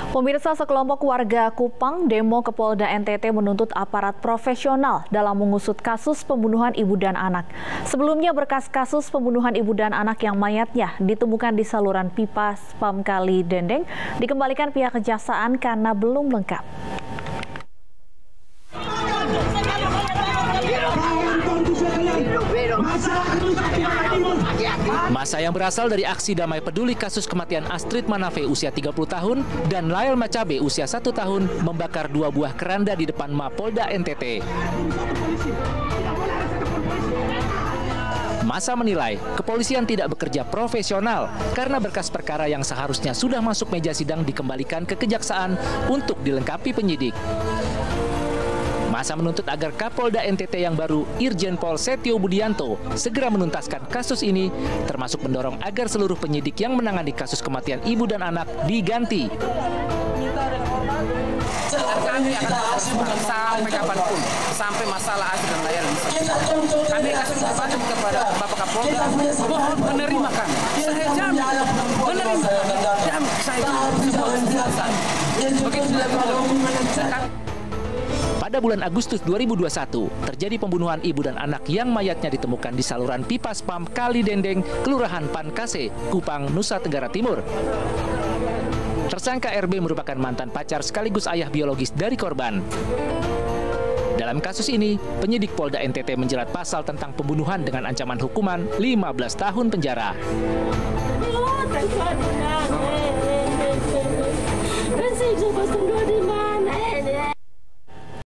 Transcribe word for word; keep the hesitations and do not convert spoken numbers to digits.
Pemirsa, sekelompok warga Kupang demo ke Polda N T T menuntut aparat profesional dalam mengusut kasus pembunuhan ibu dan anak. Sebelumnya berkas kasus pembunuhan ibu dan anak yang mayatnya ditemukan di saluran pipa spam Kali Dendeng dikembalikan pihak kejaksaan karena belum lengkap. Massa yang berasal dari aksi damai peduli kasus kematian Astrid Manafe usia tiga puluh tahun dan Lael Macabe usia satu tahun membakar dua buah keranda di depan Mapolda N T T. Massa menilai kepolisian tidak bekerja profesional karena berkas perkara yang seharusnya sudah masuk meja sidang dikembalikan ke kejaksaan untuk dilengkapi penyidik. Massa menuntut agar Kapolda N T T yang baru, Irjen Pol Setio Budianto, segera menuntaskan kasus ini, termasuk mendorong agar seluruh penyidik yang menangani kasus kematian ibu dan anak diganti. Kami akan sampai kapanpun, sampai masalah Astrid dan Lael. Kami kasih kesempatan kepada Bapak Kapolda, mohon menerima kami. Saya jamin, menerima. Jamin, saya begitu. Pada bulan Agustus dua ribu dua puluh satu, terjadi pembunuhan ibu dan anak yang mayatnya ditemukan di saluran pipa spam Kali Dendeng, Kelurahan Pankase, Kupang, Nusa Tenggara Timur. Tersangka R B merupakan mantan pacar sekaligus ayah biologis dari korban. Dalam kasus ini, penyidik Polda N T T menjerat pasal tentang pembunuhan dengan ancaman hukuman lima belas tahun penjara. Oh,